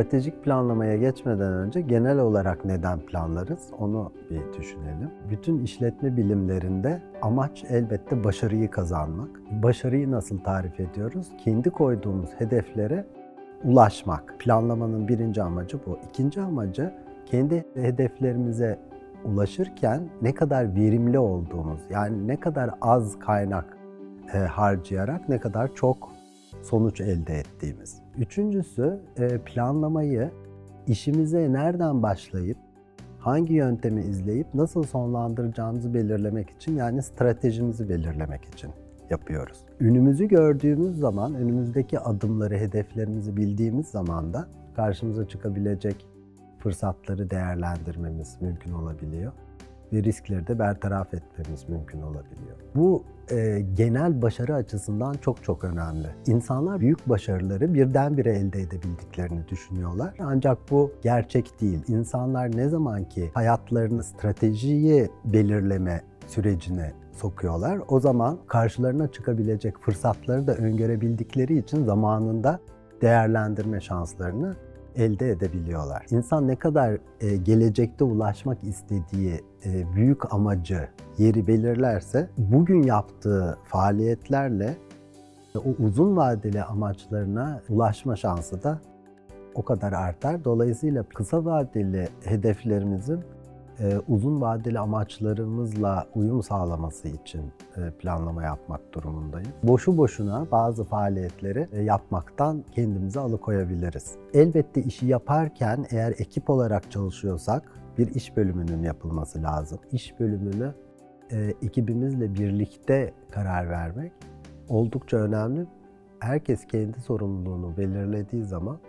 Stratejik planlamaya geçmeden önce genel olarak neden planlarız onu bir düşünelim. Bütün işletme bilimlerinde amaç elbette başarıyı kazanmak. Başarıyı nasıl tarif ediyoruz? Kendi koyduğumuz hedeflere ulaşmak. Planlamanın birinci amacı bu. İkinci amacı kendi hedeflerimize ulaşırken ne kadar verimli olduğumuz, yani ne kadar az kaynak harcayarak ne kadar çok sonuç elde ettiğimiz. Üçüncüsü planlamayı işimize nereden başlayıp, hangi yöntemi izleyip nasıl sonlandıracağımızı belirlemek için, yani stratejimizi belirlemek için yapıyoruz. Önümüzü gördüğümüz zaman, önümüzdeki adımları, hedeflerimizi bildiğimiz zaman da karşımıza çıkabilecek fırsatları değerlendirmemiz mümkün olabiliyor ve riskleri de bertaraf etmemiz mümkün olabiliyor. Bu genel başarı açısından çok önemli. İnsanlar büyük başarıları birdenbire elde edebildiklerini düşünüyorlar. Ancak bu gerçek değil. İnsanlar ne zaman ki hayatlarını stratejiyi belirleme sürecine sokuyorlar, o zaman karşılarına çıkabilecek fırsatları da öngörebildikleri için zamanında değerlendirme şanslarını elde edebiliyorlar. İnsan ne kadar gelecekte ulaşmak istediği büyük amacı, yeri belirlerse bugün yaptığı faaliyetlerle o uzun vadeli amaçlarına ulaşma şansı da o kadar artar. Dolayısıyla kısa vadeli hedeflerimizin uzun vadeli amaçlarımızla uyum sağlaması için planlama yapmak durumundayız. Boşu boşuna bazı faaliyetleri yapmaktan kendimizi alıkoyabiliriz. Elbette işi yaparken eğer ekip olarak çalışıyorsak bir iş bölümünün yapılması lazım. İş bölümünü ekibimizle birlikte karar vermek oldukça önemli. Herkes kendi sorumluluğunu belirlediği zaman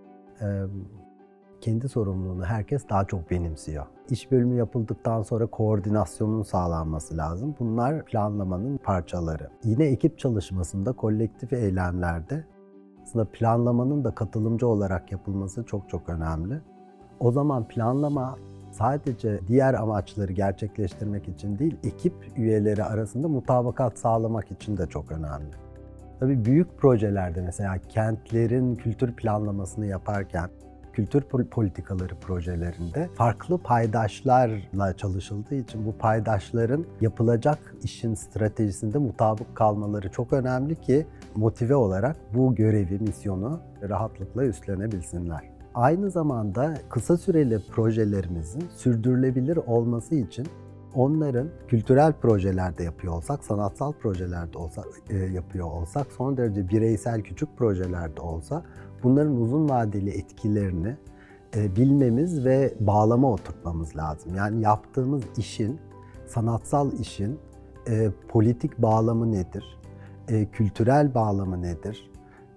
kendi sorumluluğunu herkes daha çok benimsiyor. İş bölümü yapıldıktan sonra koordinasyonun sağlanması lazım. Bunlar planlamanın parçaları. Yine ekip çalışmasında, kolektif eylemlerde aslında planlamanın da katılımcı olarak yapılması çok önemli. O zaman planlama sadece diğer amaçları gerçekleştirmek için değil, ekip üyeleri arasında mutabakat sağlamak için de çok önemli. Tabii büyük projelerde, mesela kentlerin kültür planlamasını yaparken, kültür politikaları projelerinde farklı paydaşlarla çalışıldığı için bu paydaşların yapılacak işin stratejisinde mutabık kalmaları çok önemli ki motive olarak bu görevi, misyonu rahatlıkla üstlenebilsinler. Aynı zamanda kısa süreli projelerimizin sürdürülebilir olması için onların kültürel projelerde yapıyor olsak, sanatsal projelerde yapıyor olsak, son derece bireysel küçük projelerde olsa bunların uzun vadeli etkilerini bilmemiz ve bağlama oturtmamız lazım. Yani yaptığımız işin, sanatsal işin politik bağlamı nedir? Kültürel bağlamı nedir?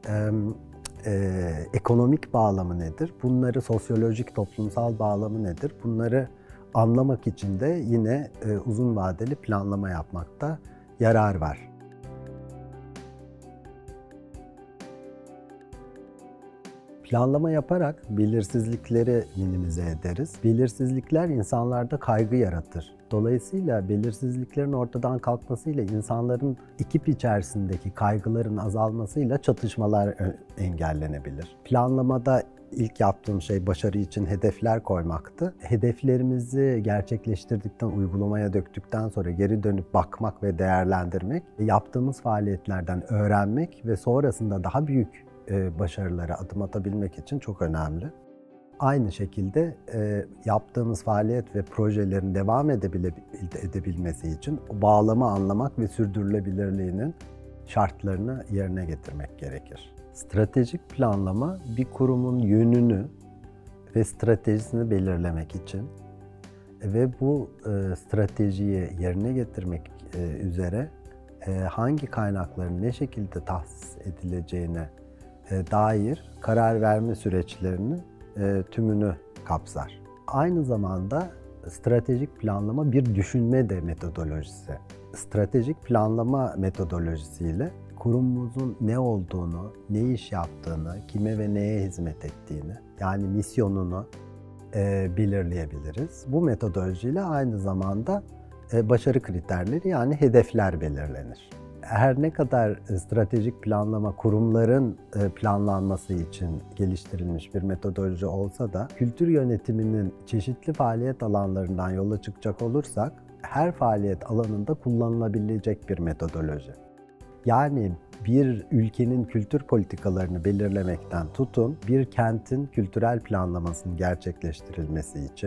Ekonomik bağlamı nedir? Bunları sosyolojik, toplumsal bağlamı nedir? Bunları anlamak için de yine uzun vadeli planlama yapmakta yarar var. Planlama yaparak belirsizlikleri minimize ederiz. Belirsizlikler insanlarda kaygı yaratır. Dolayısıyla belirsizliklerin ortadan kalkmasıyla insanların ekip içerisindeki kaygıların azalmasıyla çatışmalar engellenebilir. Planlamada İlk yaptığım şey başarı için hedefler koymaktı. Hedeflerimizi gerçekleştirdikten, uygulamaya döktükten sonra geri dönüp bakmak ve değerlendirmek, yaptığımız faaliyetlerden öğrenmek ve sonrasında daha büyük başarılara adım atabilmek için çok önemli. Aynı şekilde yaptığımız faaliyet ve projelerin devam edebilmesi için bağlamı anlamak ve sürdürülebilirliğinin şartlarını yerine getirmek gerekir. Stratejik planlama bir kurumun yönünü ve stratejisini belirlemek için ve bu stratejiyi yerine getirmek üzere hangi kaynakların ne şekilde tahsis edileceğine dair karar verme süreçlerinin tümünü kapsar. Aynı zamanda stratejik planlama bir düşünme de metodolojisi. Stratejik planlama metodolojisiyle kurumumuzun ne olduğunu, ne iş yaptığını, kime ve neye hizmet ettiğini, yani misyonunu belirleyebiliriz. Bu metodolojiyle aynı zamanda başarı kriterleri, yani hedefler belirlenir. Her ne kadar stratejik planlama kurumların planlanması için geliştirilmiş bir metodoloji olsa da kültür yönetiminin çeşitli faaliyet alanlarından yola çıkacak olursak her faaliyet alanında kullanılabilecek bir metodoloji. Yani bir ülkenin kültür politikalarını belirlemekten tutun, bir kentin kültürel planlamasının gerçekleştirilmesi için,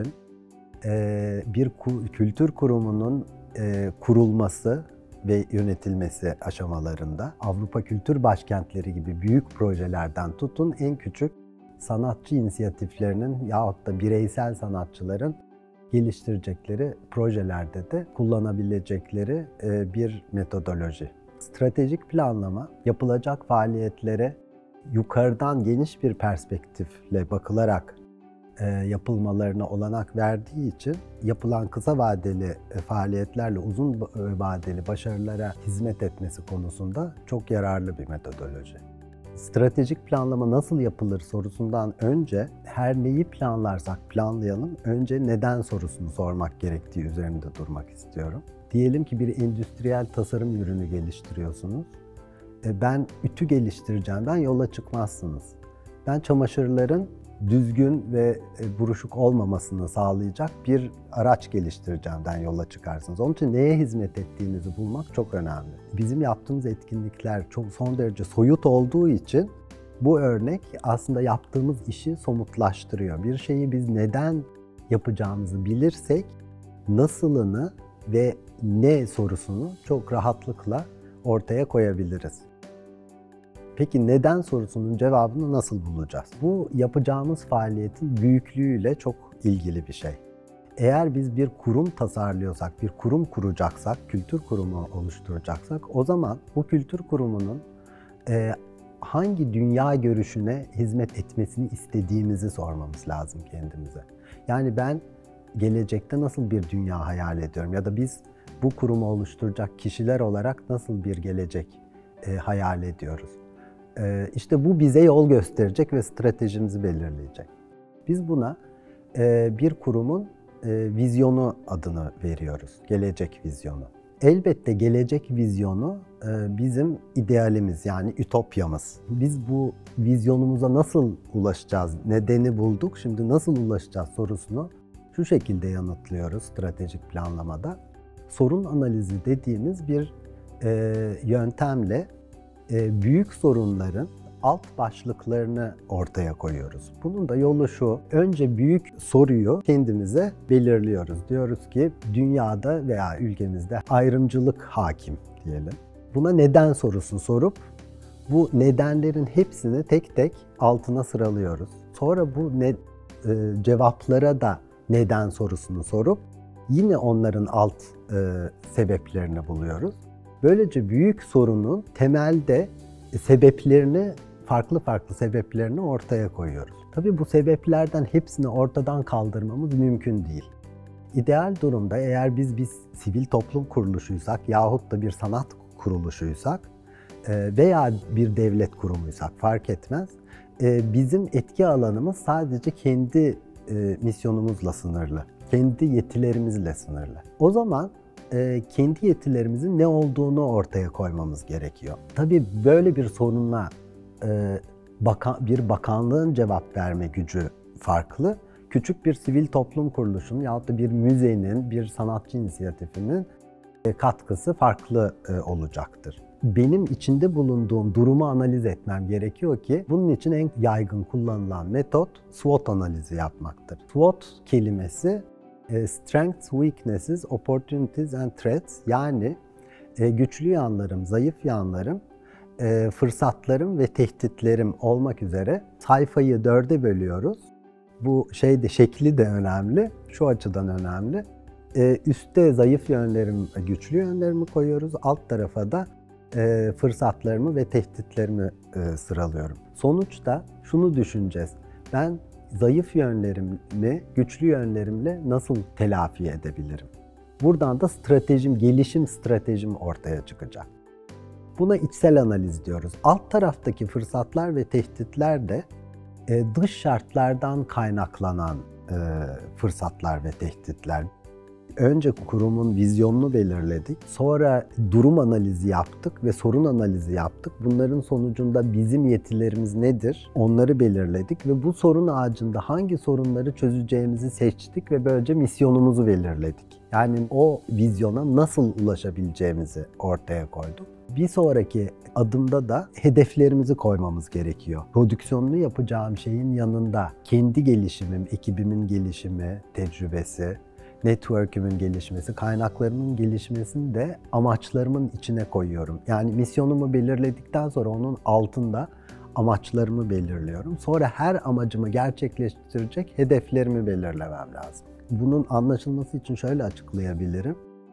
bir kültür kurumunun kurulması ve yönetilmesi aşamalarında Avrupa Kültür Başkentleri gibi büyük projelerden tutun en küçük sanatçı inisiyatiflerinin yahut da bireysel sanatçıların geliştirecekleri projelerde de kullanabilecekleri bir metodoloji. Stratejik planlama yapılacak faaliyetlere yukarıdan geniş bir perspektifle bakılarak yapılmalarına olanak verdiği için yapılan kısa vadeli faaliyetlerle uzun vadeli başarılara hizmet etmesi konusunda çok yararlı bir metodoloji. Stratejik planlama nasıl yapılır sorusundan önce her neyi planlarsak planlayalım, önce neden sorusunu sormak gerektiği üzerinde durmak istiyorum. Diyelim ki bir endüstriyel tasarım ürünü geliştiriyorsunuz. Ben ütü geliştireceğimden yola çıkmazsınız. Ben çamaşırların düzgün ve buruşuk olmamasını sağlayacak bir araç geliştireceğimden yola çıkarsınız. Onun için neye hizmet ettiğinizi bulmak çok önemli. Bizim yaptığımız etkinlikler çok son derece soyut olduğu için bu örnek aslında yaptığımız işi somutlaştırıyor. Bir şeyi biz neden yapacağımızı bilirsek nasılını ve ne sorusunu çok rahatlıkla ortaya koyabiliriz. Peki neden sorusunun cevabını nasıl bulacağız? Bu yapacağımız faaliyetin büyüklüğüyle çok ilgili bir şey. Eğer biz bir kurum tasarlıyorsak, bir kurum kuracaksak, kültür kurumu oluşturacaksak o zaman bu kültür kurumunun hangi dünya görüşüne hizmet etmesini istediğimizi sormamız lazım kendimize. Yani ben gelecekte nasıl bir dünya hayal ediyorum ya da biz bu kurumu oluşturacak kişiler olarak nasıl bir gelecek hayal ediyoruz? İşte bu bize yol gösterecek ve stratejimizi belirleyecek. Biz buna bir kurumun vizyonu adını veriyoruz, gelecek vizyonu. Elbette gelecek vizyonu bizim idealimiz yani ütopyamız. Biz bu vizyonumuza nasıl ulaşacağız, nedeni bulduk, şimdi nasıl ulaşacağız sorusunu şu şekilde yanıtlıyoruz stratejik planlamada. Sorun analizi dediğimiz bir yöntemle büyük sorunların alt başlıklarını ortaya koyuyoruz. Bunun da yolu şu, önce büyük soruyu kendimize belirliyoruz. Diyoruz ki dünyada veya ülkemizde ayrımcılık hakim diyelim. Buna neden sorusu sorup bu nedenlerin hepsini tek tek altına sıralıyoruz. Sonra bu cevaplara da neden sorusunu sorup yine onların alt sebeplerini buluyoruz. Böylece büyük sorunun temelde sebeplerini, farklı sebeplerini ortaya koyuyoruz. Tabii bu sebeplerden hepsini ortadan kaldırmamız mümkün değil. İdeal durumda eğer biz sivil toplum kuruluşuysak yahut da bir sanat kuruluşuysak veya bir devlet kurumuysak fark etmez. Bizim etki alanımız sadece kendi misyonumuzla sınırlı, kendi yetilerimizle sınırlı. O zaman kendi yetilerimizin ne olduğunu ortaya koymamız gerekiyor. Tabii böyle bir sorunla bir bakanlığın cevap verme gücü farklı. Küçük bir sivil toplum kuruluşunun yahut da bir müzenin, bir sanatçı inisiyatifinin katkısı farklı olacaktır. Benim içinde bulunduğum durumu analiz etmem gerekiyor ki bunun için en yaygın kullanılan metot SWOT analizi yapmaktır. SWOT kelimesi Strengths, Weaknesses, Opportunities and Threats yani güçlü yanlarım, zayıf yanlarım, fırsatlarım ve tehditlerim olmak üzere sayfayı 4'e bölüyoruz. Bu şekli de önemli, şu açıdan önemli. Üste zayıf yönlerim, güçlü yönlerimi koyuyoruz, alt tarafa da fırsatlarımı ve tehditlerimi sıralıyorum. Sonuçta şunu düşüneceğiz, ben zayıf yönlerimi güçlü yönlerimle nasıl telafi edebilirim? Buradan da gelişim stratejim ortaya çıkacak. Buna içsel analiz diyoruz. Alt taraftaki fırsatlar ve tehditler de dış şartlardan kaynaklanan fırsatlar ve tehditler. önce kurumun vizyonunu belirledik. Sonra durum analizi yaptık ve sorun analizi yaptık. Bunların sonucunda bizim yetilerimiz nedir? Onları belirledik ve bu sorun ağacında hangi sorunları çözeceğimizi seçtik ve böylece misyonumuzu belirledik. Yani o vizyona nasıl ulaşabileceğimizi ortaya koyduk. Bir sonraki adımda da hedeflerimizi koymamız gerekiyor. Prodüksiyonunu yapacağım şeyin yanında kendi gelişimim, ekibimin gelişimi, tecrübesi, network'ümün gelişmesi, kaynaklarımın gelişmesini de amaçlarımın içine koyuyorum. Yani misyonumu belirledikten sonra onun altında amaçlarımı belirliyorum. Sonra her amacımı gerçekleştirecek hedeflerimi belirlemem lazım. Bunun anlaşılması için şöyle açıklayabilirim.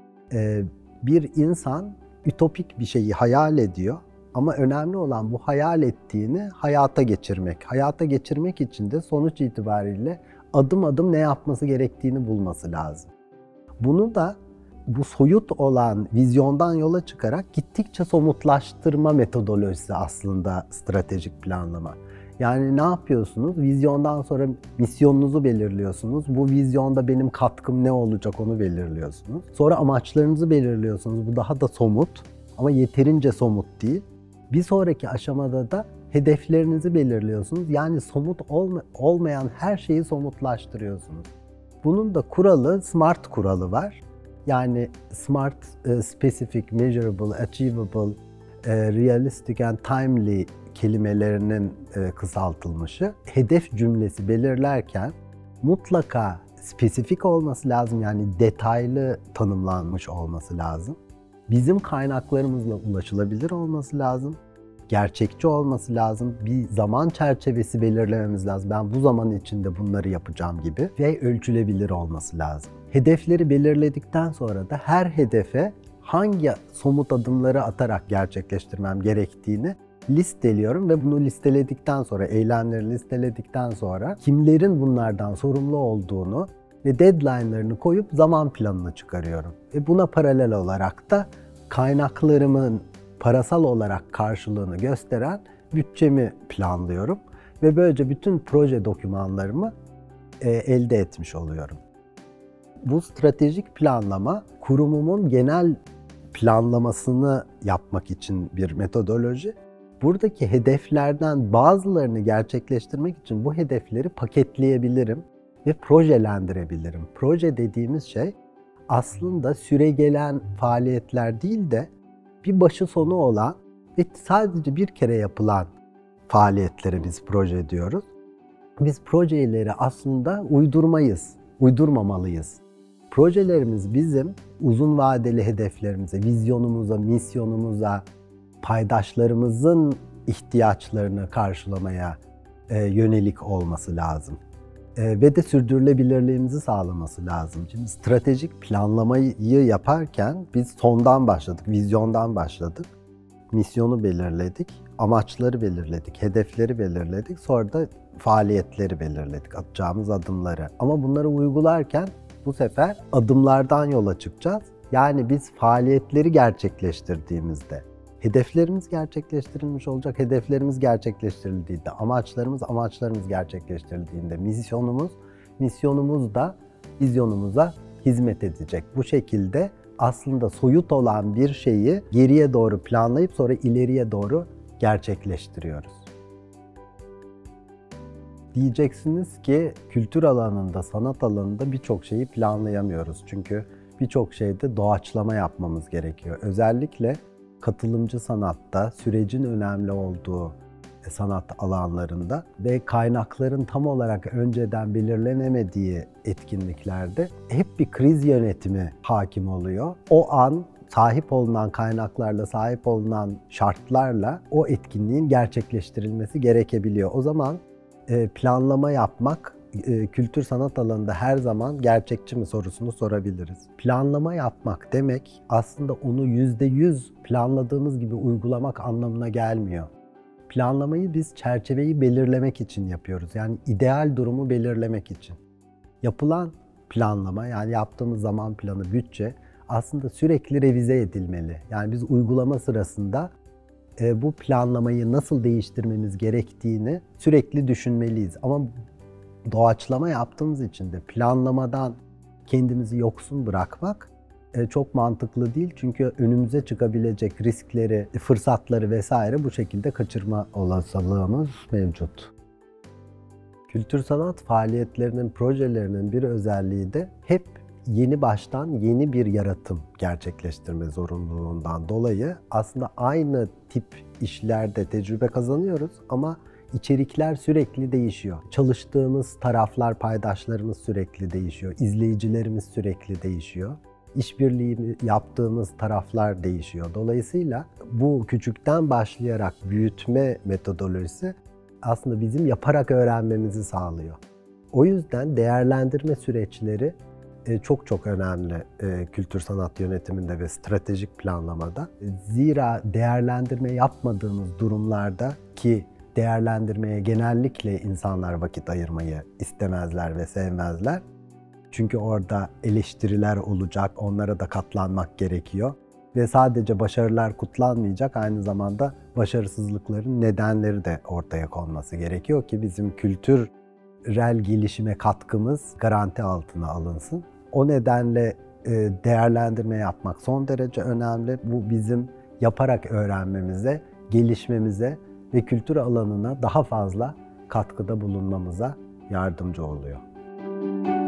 Bir insan ütopik bir şeyi hayal ediyor ama önemli olan bu hayal ettiğini hayata geçirmek. Hayata geçirmek için de sonuç itibariyle adım adım ne yapması gerektiğini bulması lazım. Bunu da bu soyut olan vizyondan yola çıkarak gittikçe somutlaştırma metodolojisi aslında stratejik planlama. Yani ne yapıyorsunuz? Vizyondan sonra misyonunuzu belirliyorsunuz. Bu vizyonda benim katkım ne olacak onu belirliyorsunuz. Sonra amaçlarınızı belirliyorsunuz. Bu daha da somut ama yeterince somut değil. Bir sonraki aşamada da hedeflerinizi belirliyorsunuz. Yani somut olmayan her şeyi somutlaştırıyorsunuz. Bunun da kuralı, SMART kuralı var. Yani SMART, Specific, Measurable, Achievable, Realistic and Timely kelimelerinin kısaltılmışı. Hedef cümlesi belirlerken mutlaka spesifik olması lazım, yani detaylı tanımlanmış olması lazım. Bizim kaynaklarımızla ulaşılabilir olması lazım. Gerçekçi olması lazım. Bir zaman çerçevesi belirlememiz lazım. Ben bu zaman içinde bunları yapacağım gibi ve ölçülebilir olması lazım. Hedefleri belirledikten sonra da her hedefe hangi somut adımları atarak gerçekleştirmem gerektiğini listeliyorum ve bunu listeledikten sonra, eylemleri listeledikten sonra kimlerin bunlardan sorumlu olduğunu ve deadline'larını koyup zaman planını çıkarıyorum. Ve buna paralel olarak da kaynaklarımın parasal olarak karşılığını gösteren bütçemi planlıyorum ve böylece bütün proje dokümanlarımı elde etmiş oluyorum. Bu stratejik planlama kurumumun genel planlamasını yapmak için bir metodoloji. Buradaki hedeflerden bazılarını gerçekleştirmek için bu hedefleri paketleyebilirim ve projelendirebilirim. Proje dediğimiz şey aslında süregelen faaliyetler değil de bir başı sonu olan ve sadece bir kere yapılan faaliyetlere biz proje diyoruz. Biz projeleri aslında uydurmamalıyız. Projelerimiz bizim uzun vadeli hedeflerimize, vizyonumuza, misyonumuza, paydaşlarımızın ihtiyaçlarını karşılamaya yönelik olması lazım. Ve de sürdürülebilirliğimizi sağlaması lazım. Şimdi stratejik planlamayı yaparken biz sondan başladık, vizyondan başladık. Misyonu belirledik, amaçları belirledik, hedefleri belirledik. Sonra da faaliyetleri belirledik, atacağımız adımları. Ama bunları uygularken bu sefer adımlardan yola çıkacağız. Yani biz faaliyetleri gerçekleştirdiğimizde hedeflerimiz gerçekleştirilmiş olacak. Hedeflerimiz gerçekleştirildiğinde, amaçlarımız gerçekleştirildiğinde misyonumuz da vizyonumuza hizmet edecek. Bu şekilde aslında soyut olan bir şeyi geriye doğru planlayıp sonra ileriye doğru gerçekleştiriyoruz. Diyeceksiniz ki kültür alanında, sanat alanında birçok şeyi planlayamıyoruz. Çünkü birçok şeyde doğaçlama yapmamız gerekiyor. Özellikle katılımcı sanatta sürecin önemli olduğu sanat alanlarında ve kaynakların tam olarak önceden belirlenemediği etkinliklerde hep bir kriz yönetimi hakim oluyor. O an sahip olunan kaynaklarla, sahip olunan şartlarla o etkinliğin gerçekleştirilmesi gerekebiliyor. O zaman planlama yapmak kültür sanat alanında her zaman gerçekçi mi sorusunu sorabiliriz. Planlama yapmak demek aslında onu %100 planladığımız gibi uygulamak anlamına gelmiyor. Planlamayı biz çerçeveyi belirlemek için yapıyoruz. Yani ideal durumu belirlemek için. Yapılan planlama, yani yaptığımız zaman planı, bütçe aslında sürekli revize edilmeli. Yani biz uygulama sırasında bu planlamayı nasıl değiştirmemiz gerektiğini sürekli düşünmeliyiz. Ama doğaçlama yaptığımız için de planlamadan kendimizi yoksun bırakmak çok mantıklı değil. Çünkü önümüze çıkabilecek riskleri, fırsatları vesaire bu şekilde kaçırma olasılığımız mevcut. Kültür sanat faaliyetlerinin, projelerinin bir özelliği de hep yeni baştan yeni bir yaratım gerçekleştirme zorunluluğundan dolayı aslında aynı tip işlerde tecrübe kazanıyoruz ama içerikler sürekli değişiyor. Çalıştığımız taraflar, paydaşlarımız sürekli değişiyor. İzleyicilerimiz sürekli değişiyor. İşbirliği yaptığımız taraflar değişiyor. Dolayısıyla bu küçükten başlayarak büyütme metodolojisi aslında bizim yaparak öğrenmemizi sağlıyor. O yüzden değerlendirme süreçleri çok önemli kültür sanat yönetiminde ve stratejik planlamada. Zira değerlendirme yapmadığımız durumlarda ki değerlendirmeye genellikle insanlar vakit ayırmayı istemezler ve sevmezler. Çünkü orada eleştiriler olacak, onlara da katlanmak gerekiyor. Ve sadece başarılar kutlanmayacak, aynı zamanda başarısızlıkların nedenleri de ortaya konması gerekiyor ki bizim kültürel gelişime katkımız garanti altına alınsın. O nedenle değerlendirme yapmak son derece önemli. Bu bizim yaparak öğrenmemize, gelişmemize ve kültür alanına daha fazla katkıda bulunmamıza yardımcı oluyor.